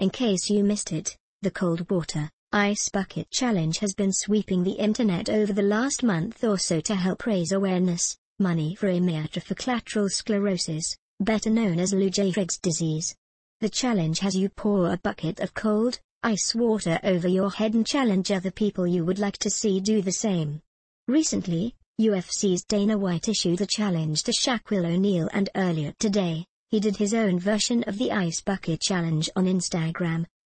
In case you missed it, the cold water ice bucket challenge has been sweeping the internet over the last month or so to help raise awareness, money for amyotrophic lateral sclerosis, better known as Lou Gehrig's disease. The challenge has you pour a bucket of cold, ice water over your head and challenge other people you would like to see do the same. Recently, UFC's Dana White issued the challenge to Shaquille O'Neal, and earlier today, he did his own version of the ice bucket challenge on Instagram,